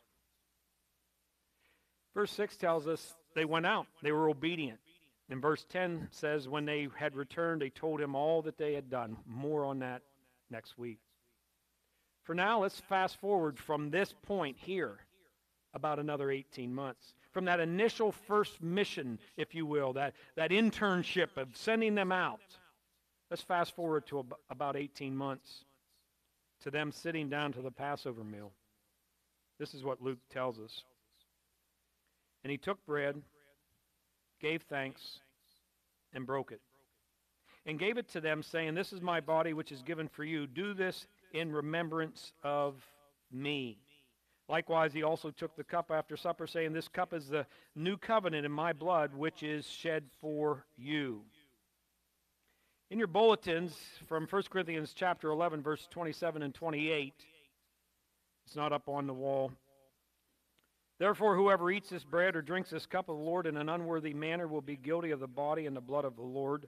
[SPEAKER 2] Verse 6 tells us they went out. They were obedient. And verse 10 says when they had returned, they told Him all that they had done. More on that next week. For now, let's fast forward from this point here about another 18 months. From that initial first mission, if you will, that internship of sending them out. Let's fast forward to about 18 months to them sitting down to the Passover meal. This is what Luke tells us. And He took bread, gave thanks, and broke it, and gave it to them, saying, "This is my body, which is given for you. Do this in remembrance of me." Likewise, He also took the cup after supper, saying, "This cup is the new covenant in my blood, which is shed for you." In your bulletins from 1 Corinthians chapter 11, verse 27 and 28, it's not up on the wall. Therefore, whoever eats this bread or drinks this cup of the Lord in an unworthy manner will be guilty of the body and the blood of the Lord.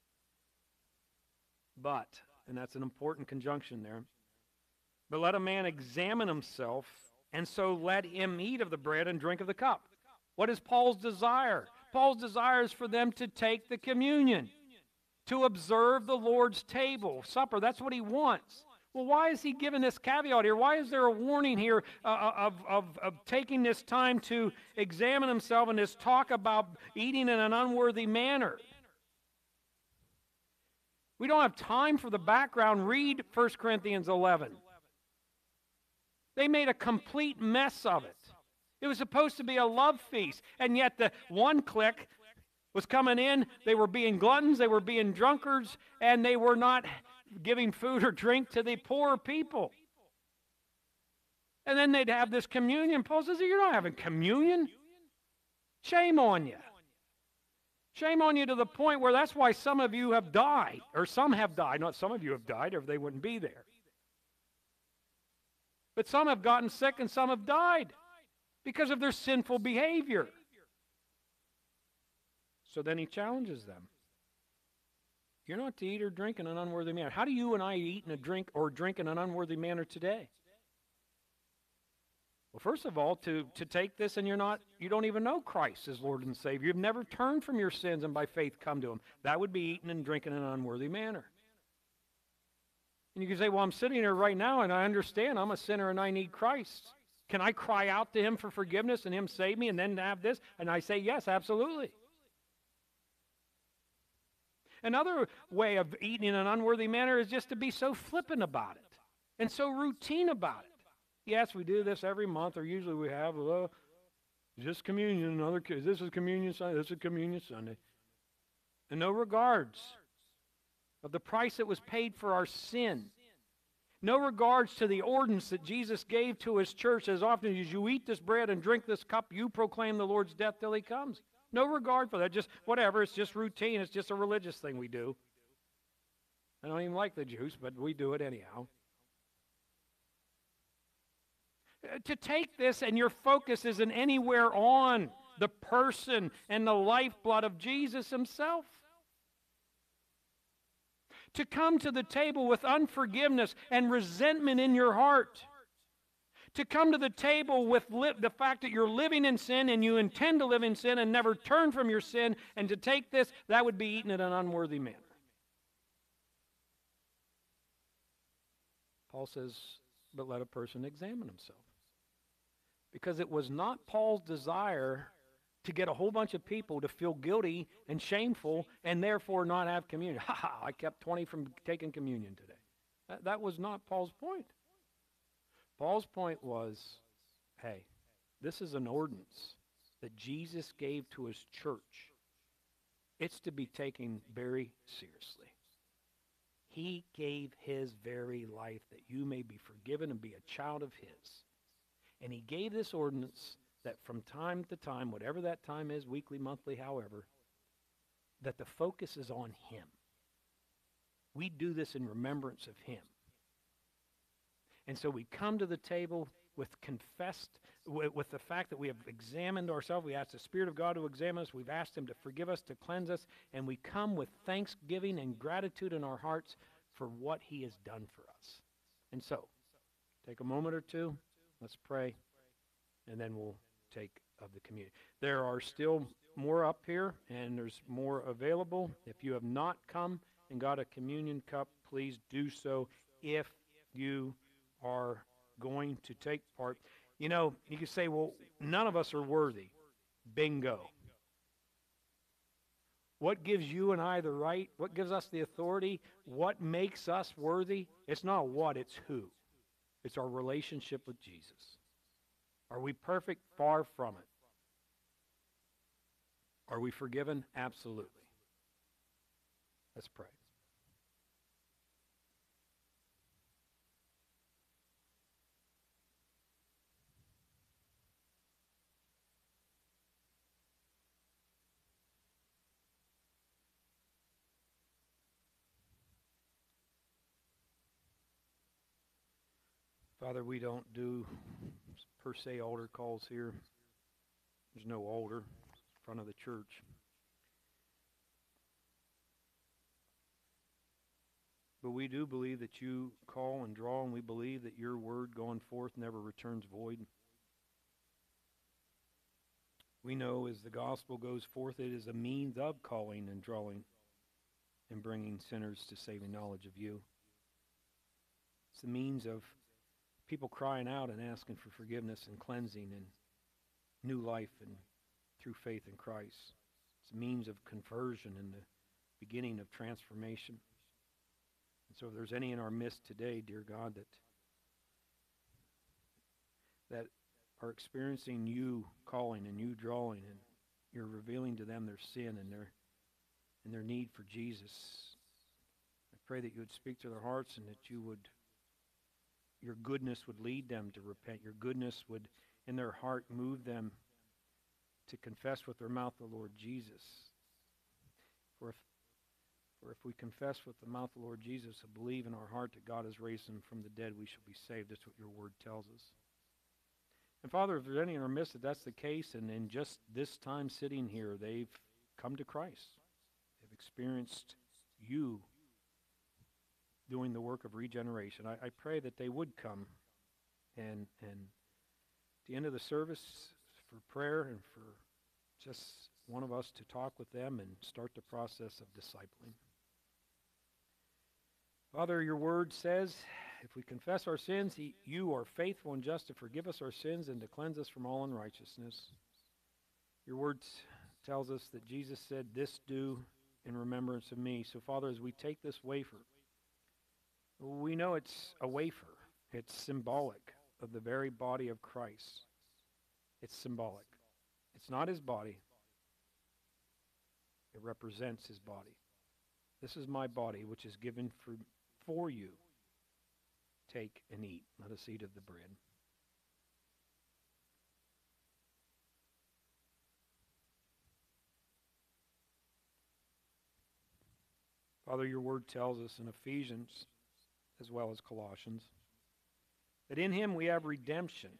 [SPEAKER 2] But, and that's an important conjunction there, but let a man examine himself, and so let him eat of the bread and drink of the cup. What is Paul's desire? Paul's desire is for them to take the communion, to observe the Lord's table, supper. That's what he wants. Well, why is he giving this caveat here? Why is there a warning here of taking this time to examine himself and this talk about eating in an unworthy manner? We don't have time for the background. Read 1 Corinthians 11. They made a complete mess of it. It was supposed to be a love feast, and yet the one clique was coming in. They were being gluttons, they were being drunkards, and they were not giving food or drink to the poor people. And then they'd have this communion. Paul says, you're not having communion. Shame on you. Shame on you to the point where that's why some of you have died, or some have died. Not some of you have died, or they wouldn't be there. But some have gotten sick and some have died because of their sinful behavior. So then he challenges them. You're not to eat or drink in an unworthy manner. How do you and I eat and drink in an unworthy manner today? Well, first of all, to take this and you don't even know Christ as Lord and Savior. You've never turned from your sins and by faith come to Him. That would be eating and drinking in an unworthy manner. And you can say, well, I'm sitting here right now and I understand I'm a sinner and I need Christ. Can I cry out to Him for forgiveness and Him save me and then have this? And I say, yes, absolutely. Another way of eating in an unworthy manner is just to be so flippant about it and so routine about it. Yes, we do this every month, or usually we have, just communion, this is communion Sunday, this is communion Sunday. And no regards of the price that was paid for our sin. No regards to the ordinance that Jesus gave to His church. As often as you eat this bread and drink this cup, you proclaim the Lord's death till He comes. No regard for that. Just whatever. It's just routine. It's just a religious thing we do. I don't even like the juice, but we do it anyhow. To take this and your focus isn't anywhere on the person and the lifeblood of Jesus Himself. To come to the table with unforgiveness and resentment in your heart. To come to the table with the fact that you're living in sin and you intend to live in sin and never turn from your sin, and to take this, that would be eaten in an unworthy manner. Paul says, but let a person examine himself. Because it was not Paul's desire to get a whole bunch of people to feel guilty and shameful and therefore not have communion. I kept 20 from taking communion today. That was not Paul's point. Paul's point was, hey, this is an ordinance that Jesus gave to His church. It's to be taken very seriously. He gave His very life that you may be forgiven and be a child of His. And He gave this ordinance that from time to time, whatever that time is, weekly, monthly, however, that the focus is on Him. We do this in remembrance of Him. And so we come to the table with the fact that we have examined ourselves. We ask the Spirit of God to examine us. We've asked Him to forgive us, to cleanse us. And we come with thanksgiving and gratitude in our hearts for what He has done for us. And so, take a moment or two. Let's pray. And then we'll take of the communion. There are still more up here, and there's more available. If you have not come and got a communion cup, please do so if you are going to take part. You know, you can say, well, none of us are worthy. Bingo. What gives you and I the right? What gives us the authority? What makes us worthy? It's not what, it's who. It's our relationship with Jesus. Are we perfect? Far from it. Are we forgiven? Absolutely. Let's pray. Father, we don't do per se altar calls here. There's no altar in front of the church. But we do believe that you call and draw, and we believe that your word going forth never returns void. We know as the gospel goes forth, it is a means of calling and drawing and bringing sinners to saving knowledge of you. It's the means of people crying out and asking for forgiveness and cleansing and new life and through faith in Christ. It's a means of conversion and the beginning of transformation. And so if there's any in our midst today, dear God, that are experiencing you calling and you drawing, and you're revealing to them their sin and their need for Jesus, I pray that you would speak to their hearts and that your goodness would lead them to repent. Your goodness would, in their heart, move them to confess with their mouth the Lord Jesus. For if we confess with the mouth the Lord Jesus and believe in our heart that God has raised him from the dead, we shall be saved. That's what your word tells us. And Father, if there's any in our midst that that's the case, and in just this time sitting here, they've come to Christ. They've experienced you doing the work of regeneration. I pray that they would come and at the end of the service for prayer and for just one of us to talk with them and start the process of discipling. Father, your word says, if we confess our sins, you are faithful and just to forgive us our sins and to cleanse us from all unrighteousness. Your word tells us that Jesus said, this do in remembrance of me. So, Father, as we take this wafer, we know it's a wafer. It's symbolic of the very body of Christ. It's symbolic. It's not his body. It represents his body. This is my body, which is given for you. Take and eat. Let us eat of the bread. Father, your word tells us in Ephesians, as well as Colossians, that in him we have redemption,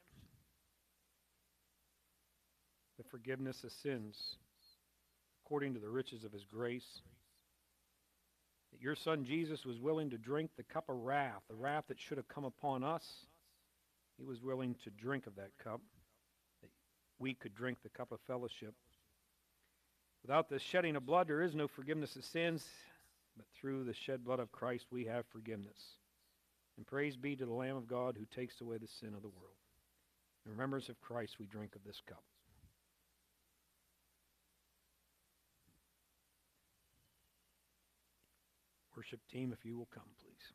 [SPEAKER 2] the forgiveness of sins, according to the riches of his grace, that your Son Jesus was willing to drink the cup of wrath, the wrath that should have come upon us. He was willing to drink of that cup, that we could drink the cup of fellowship. Without the shedding of blood, there is no forgiveness of sins, but through the shed blood of Christ, we have forgiveness. And praise be to the Lamb of God who takes away the sin of the world. In remembrance of Christ, we drink of this cup. Worship team, if you will come, please.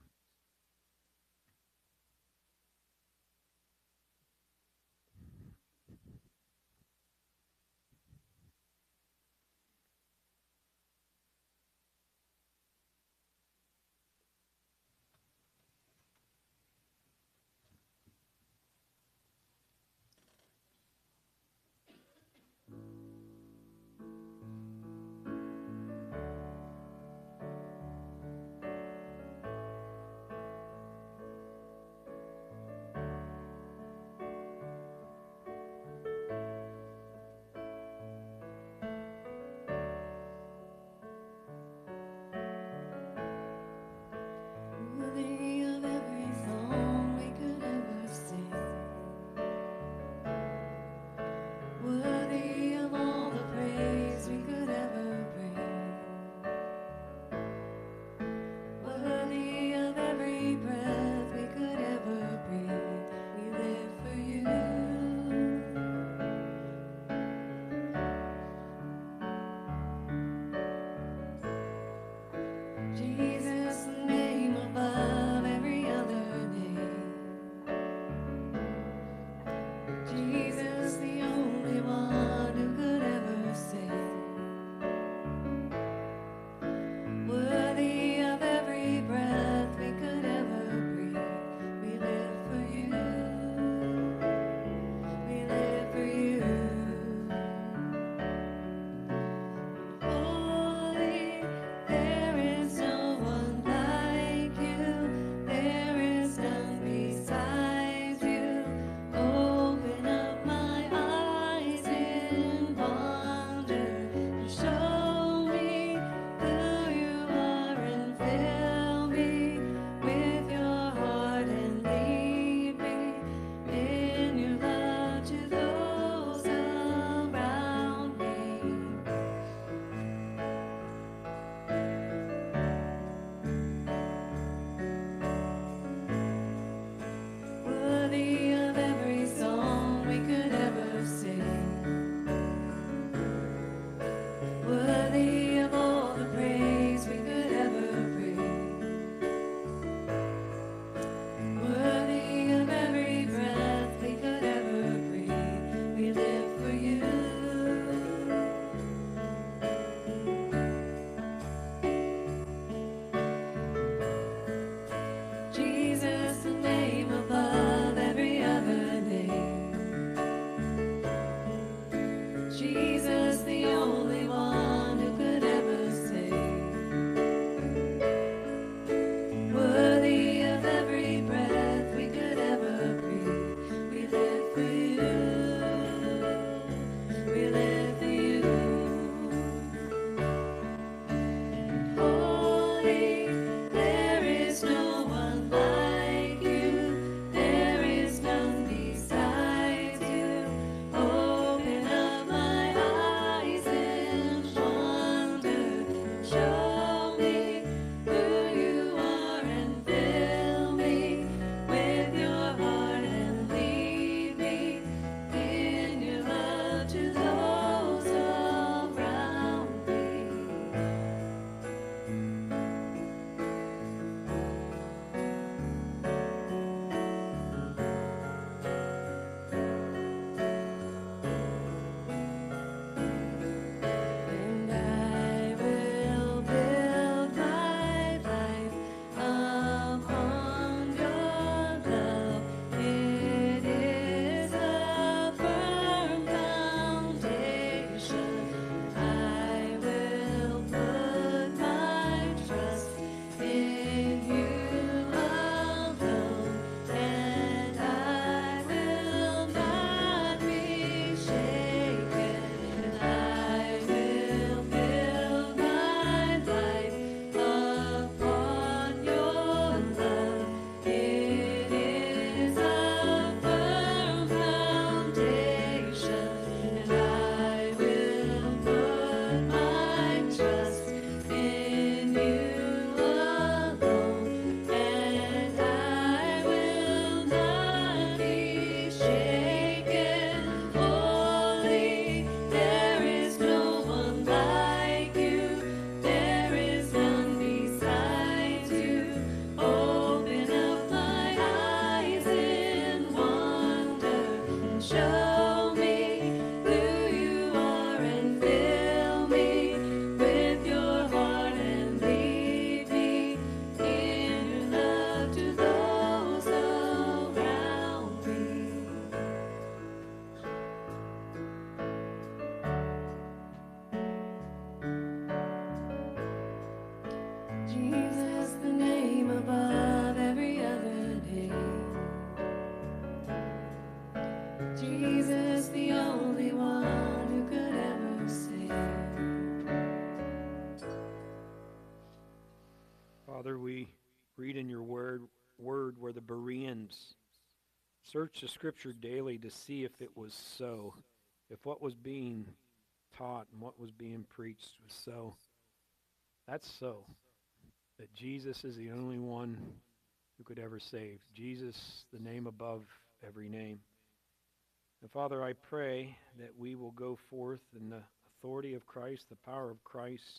[SPEAKER 2] where the Bereans searched the Scripture daily to see if it was so, if what was being taught and what was being preached was so. That's so. That Jesus is the only one who could ever save. Jesus, the name above every name. And Father, I pray that we will go forth in the authority of Christ, the power of Christ.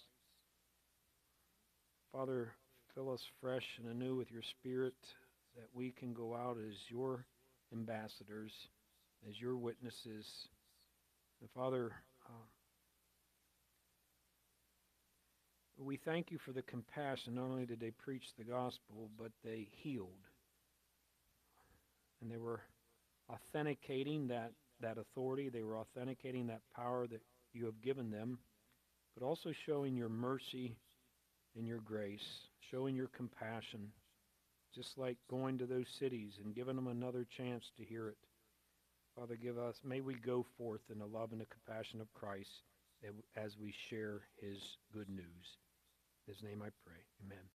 [SPEAKER 2] Father, fill us fresh and anew with your Spirit, that we can go out as your ambassadors, as your witnesses. And Father, we thank you for the compassion. Not only did they preach the gospel, but they healed. And they were authenticating that authority. They were authenticating that power that you have given them, but also showing your mercy and your grace, showing your compassion, just like going to those cities and giving them another chance to hear it. Father, may we go forth in the love and the compassion of Christ as we share his good news. In his name I pray. Amen.